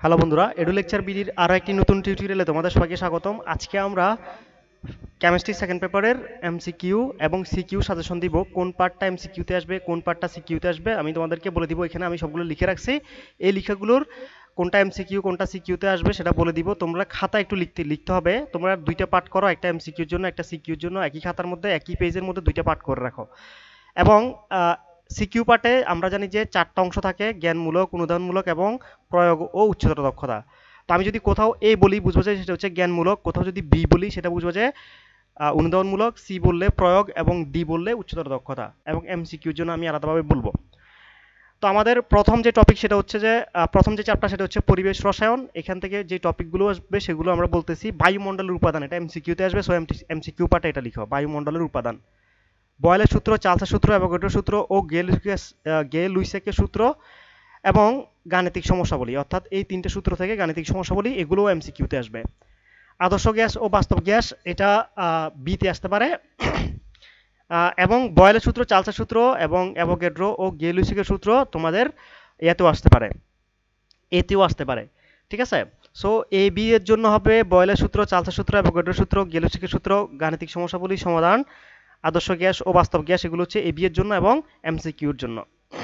Hello বন্ধুরা, edu lecture বিডির আরও একটি নতুন টিউটোরিয়ালে তোমাদের সবাইকে স্বাগতম। আজকে আমরা কেমিস্ট্রি সেকেন্ড পেপারের এমসিকিউ এবং সিকিউ সাজেশন দিব। কোন পার্টটা এমসিকিউতে আসবে, কোন পার্টটা সিকিউতে আসবে আমি তোমাদেরকে বলে দিব। এখানে আমি সবগুলো লিখে রাখছি। এই লেখাগুলোর কোনটা এমসিকিউ কোনটা সিকিউতে আসবে সেটা বলে দিব। তোমরা খাতা একটু লিখতে হবে। তোমরা দুইটা পার্ট করো, একটা এমসিকিউর জন্য একটা সিকিউর জন্য। একই খাতার মধ্যে একই পেজের মধ্যে দুইটা পার্ট করে রাখো। এবং সিকিউ পার্টে আমরা জানি যে চারটা অংশ থাকে: জ্ঞানমূলক, অনুধাবনমূলক এবং প্রয়োগ ও উচ্চতর দক্ষতা। তো আমি যদি কোথাও এ বলি বুঝবো যে সেটা হচ্ছে জ্ঞানমূলক, কোথাও যদি বি বলি সেটা বুঝবো যে অনুধাবনমূলক, সি বললে প্রয়োগ এবং ডি বললে উচ্চতর দক্ষতা। এবং এমসিকিউর জন্য আমি আলাদাভাবে বলবো। তো আমাদের প্রথম যে টপিক সেটা হচ্ছে যে প্রথম যে চ্যাপ্টার সেটা হচ্ছে পরিবেশ রসায়ন। এখান থেকে যে টপিকগুলো আসবে সেগুলো আমরা বলতেছি। বায়ুমণ্ডলের উপাদান, এটা এমসিকিউতে আসবে। সো এমসিকিউ পার্টে এটা লিখো, বায়ুমণ্ডলের উপাদান। বয়েলের সূত্র, চার্লসের সূত্র, অ্যাভোগাড্রোর সূত্র ও গে লুইসেকের সূত্র এবং গাণিতিক সমস্যাবলী, অর্থাৎ এই তিনটে সূত্র থেকে গাণিতিক সমস্যাবলী, এগুলোও এমসিকিউতে আসবে। আদর্শ গ্যাস ও বাস্তব গ্যাস, এটা বিতে আসতে পারে। এবং বয়েলের সূত্র, চার্লসের সূত্র এবং অ্যাভোগাড্রো ও গে লুইসেকের সূত্র তোমাদের এতেও আসতে পারে, এতেও আসতে পারে। ঠিক আছে? সো এ বি এর জন্য হবে বয়েলের সূত্র, চার্লসের সূত্র, অ্যাভোগাড্রোর সূত্র, গে লুইসেকের সূত্র, গাণিতিক সমস্যাবলী সমাধান, আদর্শ গ্যাস ও বাস্তব গ্যাস, এগুলো হচ্ছে এবি এর জন্য এবং এমসিকিউর জন্য।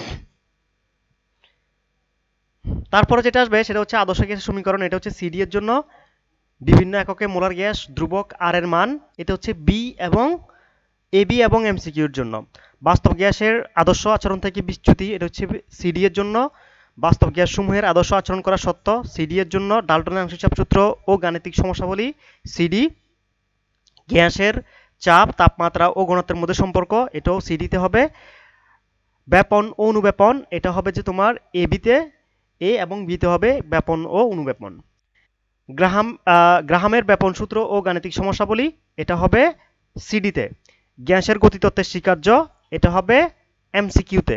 তারপরে যেটা আসবে সেটা হচ্ছে আদর্শ গ্যাসের সমীকরণ, এটা হচ্ছে সিডি এর জন্য। বিভিন্ন এককে মোলার গ্যাস, ধ্রুবক আর এর মান, এটা হচ্ছে বি এবং এবি এবং এমসিকিউর জন্য। বাস্তব গ্যাসের আদর্শ আচরণ থেকে বিচ্যুতি, এটা হচ্ছে সিডি এর জন্য। বাস্তব গ্যাস সমূহের আদর্শ আচরণ করা সত্য, সিডি এর জন্য। ডাল্টনের আংশিক চাপ সূত্র ও গাণিতিক সমস্যাবলী, সিডি। গ্যাসের চাপ, তাপমাত্রা ও ঘনত্বের মধ্যে সম্পর্ক, এটাও সিডিতে হবে। ব্যাপন ও অনুব্যাপন, এটা হবে যে তোমার এ বিতে, এ এবং বিতে হবে ব্যাপন ও অনুব্যাপন। গ্রাহামের ব্যাপন সূত্র ও গাণিতিক সমস্যাবলী, এটা হবে সিডিতে। গ্যাসের গতিতত্ত্বের স্বীকার্য, এটা হবে এমসিকিউতে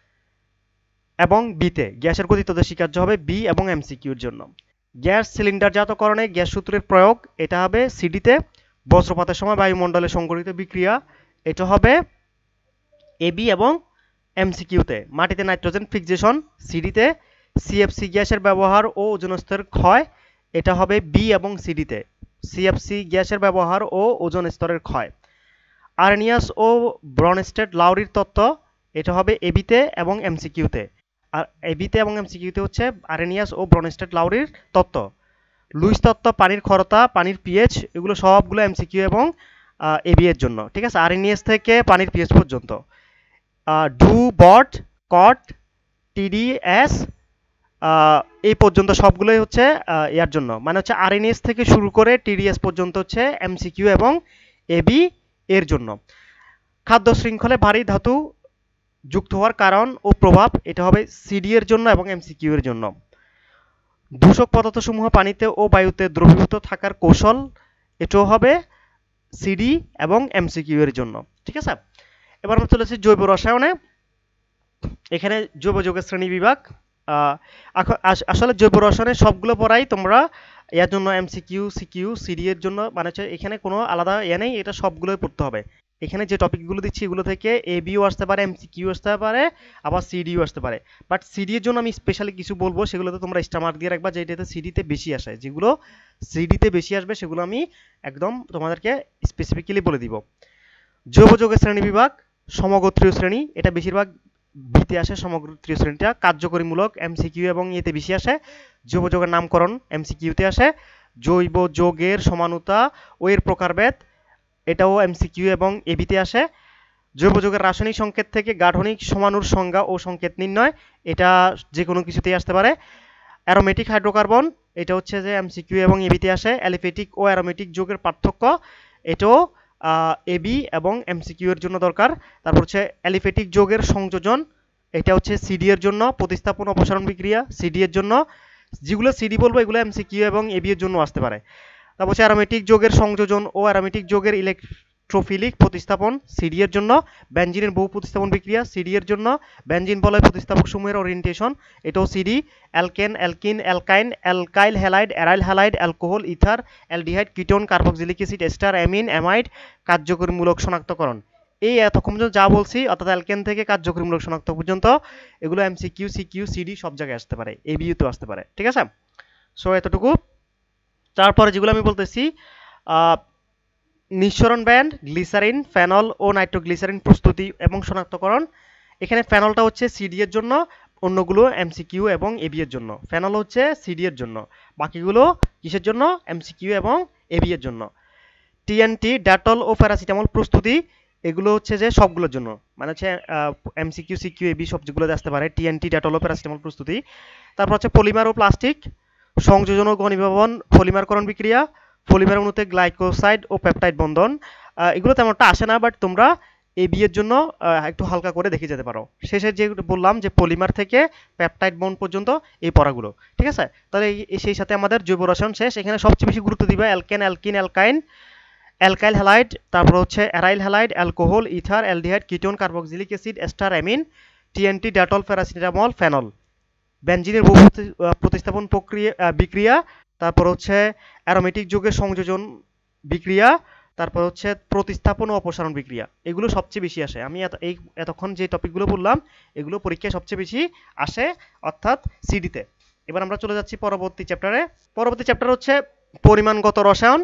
এবং বিতে। গ্যাসের গতিতত্ত্বের স্বীকার্য হবে বি এবং এমসিকিউর জন্য। গ্যাস সিলিন্ডারজাতকরণে গ্যাস সূত্রের প্রয়োগ, এটা হবে সিডিতে। বজ্রপাতের সময় বায়ুমণ্ডলে সংঘটিত বিক্রিয়া, এটা হবে এবি এবং এমসিকিউতে। মাটিতে নাইট্রোজেন ফিক্সেশন, সিডিতে। সিএফসি গ্যাসের ব্যবহার ও ওজোন স্তরের ক্ষয়, এটা হবে বি এবং সিডিতে। সিএফসি গ্যাসের ব্যবহার ও ওজোন স্তরের ক্ষয়। আর্নিয়াস ও ব্রনস্টেড লাউরির তত্ত্ব, এটা হবে এবিতে এবং এমসিকিউতে। আর এবিতে এবং এমসিকিউতে হচ্ছে আর্নিয়াস ও ব্রনস্টেড লাউরির তত্ত্ব। লুইস তত্ত্ব, পানির ক্ষরতা, পানির পিএইচ, এগুলো সবগুলো এমসিকিউ এবং এবি এর জন্য। ঠিক আছে? আর্নিয়াস থেকে পানির পিএইচ পর্যন্ত। ডু, বট, কট, টিডিএস, এই পর্যন্ত সবগুলোই হচ্ছে ইয়ার জন্য, মানে হচ্ছে আরএনএস থেকে শুরু করে টিডিএস পর্যন্ত হচ্ছে এমসিকিউ এবং এবি এর জন্য। খাদ্য শৃঙ্খলে ভারী ধাতু যুক্ত হওয়ার কারণ ও প্রভাব, এটা হবে সিডি এর জন্য এবং এমসিকিউ এর জন্য। দূষক পদার্থসমূহ পানিতে ও বায়ুতে দ্রবীভূত থাকার কৌশল, এটাও হবে সিডি এবং এমসিকিউ এর জন্য। ঠিক আছে? এবার আমরা চলেছি জৈব রসায়নে। এখানে জৈব যৌগের শ্রেণী বিভাগ। আসলে জৈব রসায়নের সবগুলো পড়াই তোমরা এর জন্য এমসিকিউ, সিকিউ, সিডি এর জন্য, মানে হচ্ছে এখানে কোনো আলাদা নেই, এটা সবগুলোই পড়তে হবে। এখানে যে টপিকগুলো দিচ্ছি এগুলো থেকে এবিও আসতে পারে, এমসিকিউ আসতে পারে, আবার সিডিও আসতে পারে। বাট সিডি এর জন্য আমি স্পেশালি কিছু বলবো, সেগুলোতে তোমরা স্টার মার্ক দিয়ে রাখবা, যেটাতে সিডিতে বেশি আসে। যেগুলো সিডিতে বেশি আসবে সেগুলো আমি একদম তোমাদেরকে স্পেসিফিক্যালি বলে দিব। জৈব যৌগের শ্রেণী বিভাগ, সমগোত্রীয় শ্রেণী, এটা বেশিরভাগ বিতে আসে। সমগোত্রীয় শ্রেণীটা কার্যকরীমূলক, এমসিকিউ এবং এতে বেশি আসে। জৈব যৌগের নামকরণ, এমসিকিউতে আসে। জৈব যৌগের সমানুতা ও এর প্রকারভেদ, এটাও এমসিকিউ এবং এবিতে আসে। জৈব যৌগের রাসায়নিক সংকেত থেকে গাঠনিক সমাণুর সংজ্ঞা ও সংকেত নির্ণয়, এটা যে কোনো কিছুতেই আসতে পারে। অ্যারোমেটিক হাইড্রোকার্বন, এটা হচ্ছে যে এমসিকিউ এবং এবিতে আসে। অ্যালিফেটিক ও অ্যারোমেটিক যৌগের পার্থক্য, এটাও এবি এবং এমসিকিউ এর জন্য দরকার। তারপর হচ্ছে অ্যালিফেটিক যৌগের সংযোজন, এটা হচ্ছে সিডি এর জন্য। প্রতিস্থাপন অপসারণ বিক্রিয়া, সিডি এর জন্য। যেগুলো সিডি বলবো এগুলো এমসিকিউ এবং এবি এর জন্য আসতে পারে। তারপর হচ্ছে অ্যারোমেটিক যৌগের সংযোজন ও অ্যারোমেটিক যৌগের ইলেকট্রোফিলিক প্রতিস্থাপন, সিডি এর জন্য। বেনজিনের বহু প্রতিস্থাপন বিক্রিয়া, সিডি এর জন্য। বেনজিন বলয় প্রতিস্থাপক সমূহের ওরিয়েন্টেশন, এটাও সিডি। Alkane, alkene, alkyne, alkyl halide, aryl halide, alcohol, ether, aldehyde, ketone, carboxylic acid, ester, amine, amide, কার্যকরীমূলক শনাক্তকরণ। এই এতক্ষণ পর্যন্ত যা বলছি, অর্থাৎ অ্যালকেন থেকে কার্যকরীমূলক শনাক্ত পর্যন্ত, এগুলো এমসিকিউ, সিকিউ, সিডি সব জায়গায় আসতে পারে, এবিইউতেও আসতে পারে। ঠিক আছে? সো এতটুকু। তারপরে যেগুলো আমি বলতেছি, নিঃসরণ ব্যান্ড, গ্লিসারিন, ফেনল ও নাইট্রোগ্লিসারিন প্রস্তুতি এবং শনাক্তকরণ। এখানে ফেনলটা হচ্ছে সিডি এর জন্য, অন্যগুলো এমসিকিউ এবং এবি এর জন্য। ফেনল হচ্ছে সিডি এর জন্য, বাকিগুলো কিসের জন্য? এমসিকিউ এবং এবি এর জন্য। টিএনটি, ডেটল ও প্যারাসিটামল প্রস্তুতি, এগুলো হচ্ছে যে সবগুলোর জন্য, মানে হচ্ছে এমসিকিউ, সিকিউ, এবি সব যেগুলো আসতে পারে, টিএনটি, ডেটল ও প্যারাসিটামল প্রস্তুতি। তারপর হচ্ছে পলিমার ও প্লাস্টিক, সংযোজন ও ঘনীভবন, পলিমারকরণ বিক্রিয়া, পলিমার অণুতে গ্লাইকোসাইড ও পেপটাইড বন্ধন। এগুলো তেমনটা আসে না, বাট তোমরা এবি এর জন্য একটু হালকা করে দেখে যেতে পারো। শেষে যে বললাম যে পলিমার থেকে পেপটাইড বন্ড পর্যন্ত এই পড়াগুলো, ঠিক আছে? তাহলে সেই সাথে আমাদের জৈব রসায়ন শেষ। এখানে সবচেয়ে বেশি গুরুত্ব দিবে alkane, alkene, alkyne, alkyl halide, তারপর হচ্ছে aryl halide, alcohol, ether, aldehyde, ketone, carboxylic acid, ester, amine, TNT, Dettol, paracetamol, phenol, বেনজিনের বহু প্রতিস্থাপন প্রক্রিয়া বিক্রিয়া, তারপর হচ্ছে অ্যারোমেটিক যৌগের সংযোজন বিক্রিয়া, তারপর হচ্ছে প্রতিস্থাপন ও অপসারণ বিক্রিয়া। এগুলো সবচেয়ে বেশি আসে। আমি এতক্ষণ যে টপিকগুলো বললাম এগুলো পরীক্ষায় সবচেয়ে বেশি আসে, অর্থাৎ সিডিতে। এবার আমরা চলে যাচ্ছি পরবর্তী চ্যাপ্টারে। পরবর্তী চ্যাপ্টার হচ্ছে পরিমাণগত রসায়ন।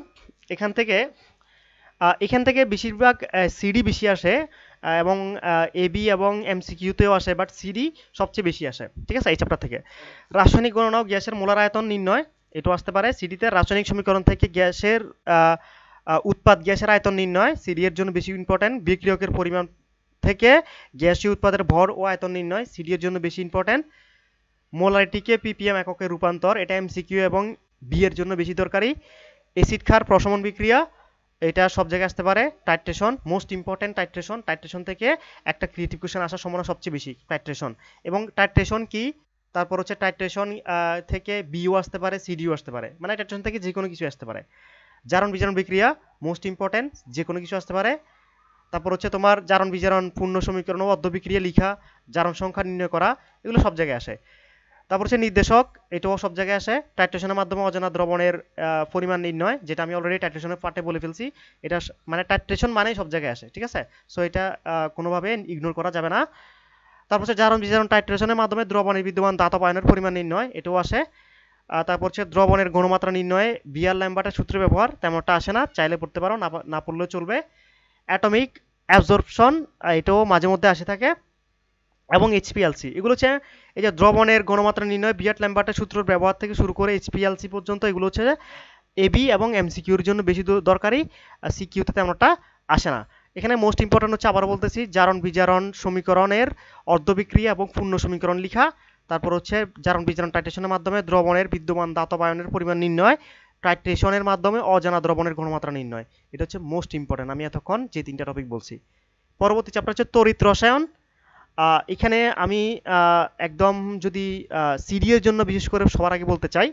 এখান থেকে বেশিরভাগ সিডি বেশি আসে, এবং এবি এবং এমসিকিউতেও আসে, বাট সিডি সবচেয়ে বেশি আসে, ঠিক আছে, এই চ্যাপ্টার থেকে। রাসায়নিক গণনা ও গ্যাসের মোলার আয়তন নির্ণয়, এটাও আসতে পারে সিডিতে। রাসায়নিক সমীকরণ থেকে গ্যাসের উৎপাদ, গ্যাসের আয়তন নির্ণয়, সিডি এর জন্য বেশি ইম্পর্টেন্ট। বিক্রিয়কের পরিমাণ থেকে গ্যাসীয় উৎপাদের ভর ও আয়তন নির্ণয়, সিডি এর জন্য বেশি ইম্পর্টেন্ট। মোলারিটিকে পিপিএম এককে রূপান্তর, এটা এমসিকিউ এবং বি এর জন্য বেশি দরকারি। অ্যাসিড ক্ষার প্রশমন বিক্রিয়া, এটা সব জায়গায় আসতে পারে। Titration, most important titration. Titration থেকে একটা ক্রিয়েটিভ কোশ্চেন আসার সম্ভাবনা সবচেয়ে বেশি টাইট্রেশন। এবং টাইট্রেশন কি, তারপর হচ্ছে টাইট্রেশন থেকে বিও আসতে পারে, সিডিও আসতে পারে, মানে টাইট্রেশন থেকে যে কোনো কিছু আসতে পারে। জারণ বিজারণ বিক্রিয়া, মোস্ট ইম্পর্টেন্ট, যে কোনো কিছু আসতে পারে। তারপর হচ্ছে তোমার জারণ বিজারণ পূর্ণ সমীকরণ ও অর্ধ বিক্রিয়া লিখা, জারণ সংখ্যা নির্ণয় করা, এগুলো সব জায়গায় আসে। তারপর হচ্ছে নির্দেশক, এটাও সব জায়গায় আসে। টাইট্রেশনের মাধ্যমে অজানা দ্রবণের পরিমাণ নির্ণয়, যেটা আমি অলরেডি টাইট্রেশনের পার্টে বলে ফেলছি। এটা মানে টাইট্রেশন মানেই সব জায়গায় আসে, ঠিক আছে? সো এটা কোনোভাবে ইগনোর করা যাবে না। তারপর হচ্ছে জারণ বিজারণ টাইট্রেশনের মাধ্যমে দ্রবণের বিদ্যমান ধাতব আয়নের পরিমাণ নির্ণয়, এটাও আসে। তারপর হচ্ছে দ্রবণের ঘনমাত্রা নির্ণয়ে বিয়ার ল্যাম্বার্টের সূত্র ব্যবহার, তেমনটা আসে না, চাইলে পড়তে পারো, না পড়লেও চলবে। অ্যাটমিক অ্যাবজর্পশন, এটাও মাঝে মধ্যে আসে থাকে। এবং এইচপিএলসি, এগুলো হচ্ছে এই যে দ্রবণের ঘনমাত্রা নির্ণয়, বিয়ার ল্যাম্বার্টের সূত্র ব্যবহার থেকে শুরু করে এইচপিএলসি পর্যন্ত, এগুলো হচ্ছে এবি এবং এমসিকিউর জন্য বেশি দরকারি, সিকিউতে তেমনটা আসে না। এখানে মোস্ট ইম্পর্টেন্ট হচ্ছে, আবার বলতেছি, জারণ বিজারণ সমীকরণের অর্ধবিক্রিয়া এবং পূর্ণ সমীকরণ লিখা। তারপর হচ্ছে জারণ বিজারণ টাইট্রেশনের মাধ্যমে দ্রবণের বিদ্যমান ধাতব আয়নের পরিমাণ নির্ণয়, টাইট্রেশনের মাধ্যমে অজানা দ্রবণের ঘনমাত্রা নির্ণয়। এটা হচ্ছে মোস্ট ইম্পর্টেন্ট, আমি এতক্ষণ যে তিনটা টপিক বলছি। পরবর্তী চ্যাপ্টার হচ্ছে তড়িৎ রসায়ন। এখানে আমি একদম যদি সিডি এর জন্য বিশেষ করে সবার আগে বলতে চাই,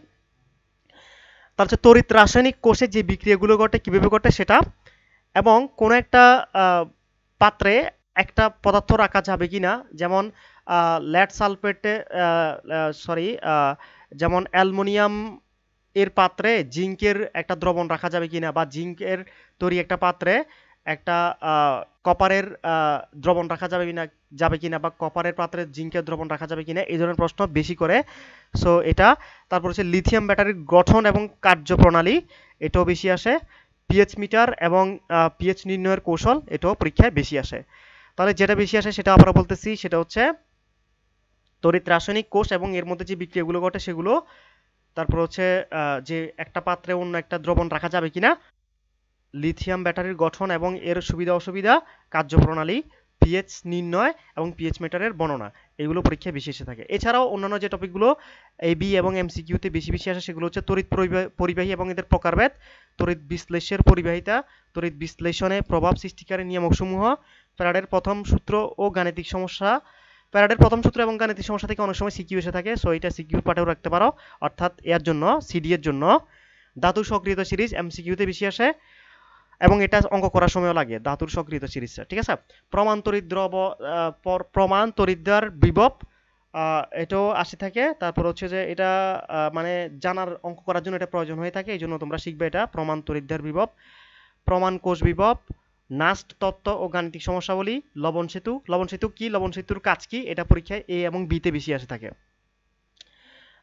তার হচ্ছে তড়িৎ রাসায়নিক কোষে যে বিক্রিয়াগুলো ঘটে, কিভাবে ঘটে সেটা, এবং কোনো একটা পাত্রে একটা পদার্থ রাখা যাবে কিনা, যেমন লেড সালফেটে, যেমন অ্যালুমিনিয়াম এর পাত্রে জিঙ্কের একটা দ্রবণ রাখা যাবে কিনা, বা জিঙ্কের তৈরি একটা পাত্রে একটা কপারের দ্রবণ রাখা যাবে কিনা, বা কপারের পাত্রে জিঙ্কের দ্রবণ রাখা যাবে কিনা, এই ধরনের প্রশ্ন বেশি করে। সো এটা। তারপর হচ্ছে লিথিয়াম ব্যাটারির গঠন এবং কার্যপ্রণালী, এটাও বেশি আসে। পিএইচ মিটার এবং পিএইচ নির্ণয়ের কৌশল, এটাও পরীক্ষায় বেশি আসে। তাহলে যেটা বেশি আসে সেটা আমরা বলতেছি, সেটা হচ্ছে তড়িৎ রাসায়নিক কোষ এবং এর মধ্যে যে বিক্রিয়াগুলো ঘটে সেগুলো। তারপর হচ্ছে যে একটা পাত্রে অন্য একটা দ্রবণ রাখা যাবে কিনা, লিথিয়াম ব্যাটারির গঠন এবং এর সুবিধা অসুবিধা, কার্যপ্রণালী, পিএইচ নির্ণয় এবং পিএইচ মিটারের বর্ণনা, এগুলো পরীক্ষায় বেশি এসে থাকে। এছাড়াও অন্যান্য যে টপিকগুলো এবি এবং এমসিকিউতে বেশি বেশি আসে সেগুলো হচ্ছে তড়িৎ পরিবাহী এবং এদের প্রকারভেদ, তড়িৎ বিশ্লেষের পরিবাহিতা, তড়িৎ বিশ্লেষণে প্রভাব সৃষ্টিকারী নিয়ামকসমূহ, ফ্যারাডের প্রথম সূত্র ও গাণিতিক সমস্যা। ফ্যারাডের প্রথম সূত্র এবং গাণিতিক সমস্যা থেকে অনেক সময় সিকিউ এসে থাকে, সো এটা সিকিউ পার্টেও রাখতে পারো, অর্থাৎ এর জন্য সিডি এর জন্য। ধাতু সক্রিয়তা সিরিজ এমসিকিউতে বেশি আসে, এবং এটা অঙ্ক করার সময়ও লাগে, ধাতুর সক্রিয়তা সিরিজটা, ঠিক আছে? প্রমাণ তড়িৎদ্বার বিভব, এটাও আসে থাকে। তারপর হচ্ছে যে এটা মানে জানার, অঙ্ক করার জন্য এটা প্রয়োজন হয়ে থাকে, এই জন্য তোমরা শিখবে এটা, প্রমাণ তড়িৎদ্বার বিভব। প্রমাণ কোষ বিভব, নাস্ট তত্ত্ব ও গাণিতিক সমস্যাবলী, লবণ সেতু কি, লবণ সেতুর কাজ কি, এটা পরীক্ষায় এ এবং বিতে বেশি আসে থাকে।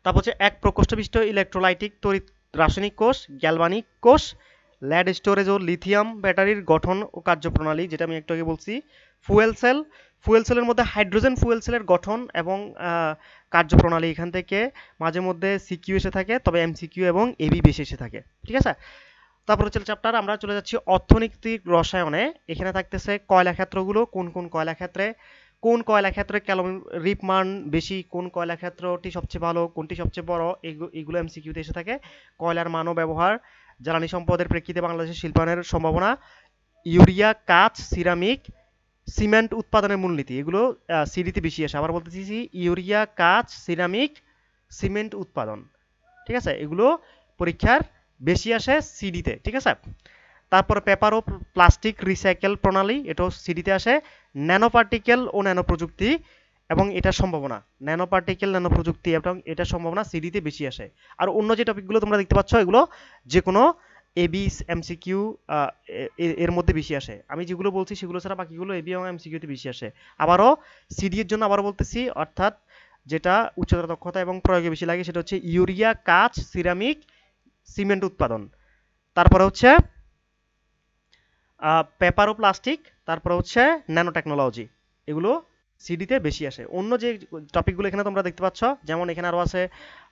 তারপর হচ্ছে এক প্রকোষ্ঠ বিশিষ্ট ইলেকট্রোলাইটিক তড়িৎ রাসায়নিক কোষ, গ্যালভানিক কোষ, লেড স্টোরেজ ও লিথিয়াম ব্যাটারির গঠন ও কার্যপ্রণালী, যেটা আমি একটু আগে বলছি। ফুয়েল সেল, ফুয়েল সেলের মধ্যে হাইড্রোজেন ফুয়েল সেলের গঠন এবং কার্যপ্রণালী, এখান থেকে মাঝে মধ্যে সিকিউ এসে থাকে, তবে এমসিকিউ এবং এবি বেশি এসে থাকে, ঠিক আছে। তারপর হচ্ছে চ্যাপ্টার আমরা চলে যাচ্ছি অর্থনৈতিক রসায়নে। এখানে থাকতেছে কয়লা ক্ষেত্রগুলো, কোন কোন কয়লা ক্ষেত্রে ক্যালোরিফ মান বেশি, কোন কয়লা ক্ষেত্রটি সবচেয়ে ভালো, কোনটি সবচেয়ে বড়, এগুলো এমসিকিউতে এসে থাকে। কয়লার মান ও ব্যবহার, জ্বালানি সম্পদের প্রেক্ষিতে বাংলাদেশের শিল্পায়নের সম্ভাবনা, ইউরিয়া, কাঁচ, সিরামিক, সিমেন্ট উৎপাদনের মূলনীতি, এগুলো সিডিতে বেশি আসে। আবার বলতেছি ইউরিয়া, কাঁচ, সিরামিক, সিমেন্ট উৎপাদন, ঠিক আছে, এগুলো পরীক্ষার বেশি আসে সিডিতে, ঠিক আছে। তারপরে পেপার ও প্লাস্টিক রিসাইকেল প্রণালী, এটাও সিডিতে আসে। ন্যানো পার্টিকেল ও ন্যানো প্রযুক্তি এবং এটার সম্ভাবনা, ন্যানো পার্টিকেল, ন্যানো প্রযুক্তি এবং এটার সম্ভাবনা সিডিতে বেশি আসে। আর অন্য যে টপিকগুলো তোমরা দেখতে পাচ্ছ, এগুলো যে কোনো এবি এমসিকিউ এর মধ্যে বেশি আসে। আমি যেগুলো বলছি সেগুলো ছাড়া বাকিগুলো এবি এবং এমসিকিউতে বেশি আসে। আবারও সিডি এর জন্য আবারও বলতেছি, অর্থাৎ যেটা উচ্চতর দক্ষতা এবং প্রয়োগে বেশি লাগে সেটা হচ্ছে ইউরিয়া, কাঁচ, সিরামিক, সিমেন্ট উৎপাদন। তারপরে হচ্ছে পেপার ও প্লাস্টিক, তারপরে হচ্ছে ন্যানো টেকনোলজি, এগুলো সিডিতে বেশি আসে। অন্য যে টপিকগুলো এখানে তোমরা দেখতে পাচ্ছ, যেমন এখানে আরও আছে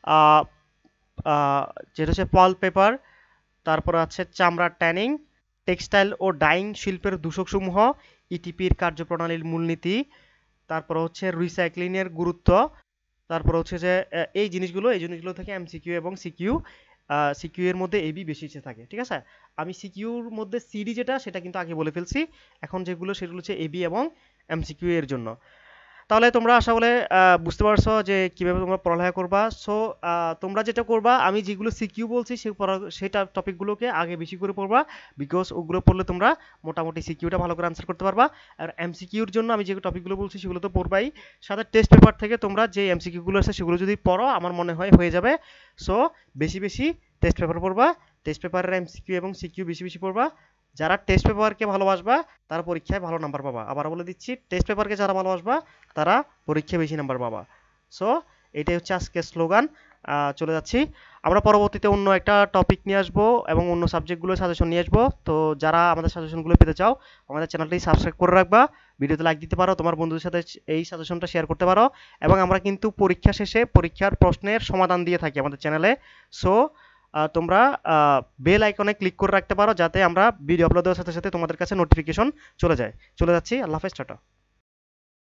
যেটা হচ্ছে পাল্প পেপার, তারপরে আছে চামড়ার ট্যানিং, টেক্সটাইল ও ডাইং শিল্পের দূষকসমূহ, ইটিপির কার্যপ্রণালীর মূলনীতি, তারপর হচ্ছে রিসাইক্লিংয়ের গুরুত্ব, তারপর হচ্ছে যে এই জিনিসগুলো থেকে এমসিকিউ এবং সিকিউ এর মধ্যে এবি বেশি এসে থাকে, ঠিক আছে। আমি সিকিউর মধ্যে সিডি যেটা সেটা কিন্তু আগে বলে ফেলছি, এখন সেগুলো হচ্ছে এবি এবং এমসিকিউ এর জন্য। তাহলে তোমরা আশা বলে বুঝতে পারছো যে কিভাবে তোমরা পড়ালেখা করবা। সো তোমরা যেটা করবা, আমি যেগুলো সিকিউ বলছি সেটা টপিকগুলোকে আগে বেশি করে পড়বা, বিকজ ওগুলো পড়লে তোমরা মোটামুটি সিকিউটা ভালো করে আনসার করতে পারবা। আর এমসিকিউর জন্য আমি যে টপিকগুলো বলছি সেগুলো তো পড়বাই, সাথে টেস্ট পেপার থেকে তোমরা যে এমসিকিউগুলো আছে সেগুলো যদি পড়ো, আমার মনে হয় হয়ে যাবে। সো বেশি বেশি টেস্ট পেপার পড়বা, টেস্ট পেপারের এমসিকিউ এবং সিকিউ বেশি বেশি পড়বা। যারা টেস্ট পেপারকে ভালোবাসবা তারা পরীক্ষায় ভালো নাম্বার পাবা। আবার বলে দিচ্ছি, টেস্ট পেপারকে যারা ভালোবাসবা তারা পরীক্ষায় বেশি নাম্বার পাবা। সো এটাই হচ্ছে আজকের স্লোগান। চলে যাচ্ছি আমরা পরবর্তীতে অন্য একটা টপিক নিয়ে আসবো এবং অন্য সাবজেক্টগুলো সাজেশন নিয়ে আসবো। তো যারা আমাদের সাজেশনগুলো পেতে চাও, আমাদের চ্যানেলটি সাবস্ক্রাইব করে রাখবা, ভিডিওতে লাইক দিতে পারো, তোমার বন্ধুদের সাথে এই সাজেশনটা শেয়ার করতে পারো। এবং আমরা কিন্তু পরীক্ষা শেষে পরীক্ষার প্রশ্নের সমাধান দিয়ে থাকি আমাদের চ্যানেলে। সো তোমরা বেল আইকনে ক্লিক করে রাখতে পারো, যাতে আমরা ভিডিও আপলোড দেওয়ার সাথে সাথে তোমাদের কাছে নোটিফিকেশন চলে যাচ্ছে। আল্লাহ হাফেজ, টাটা।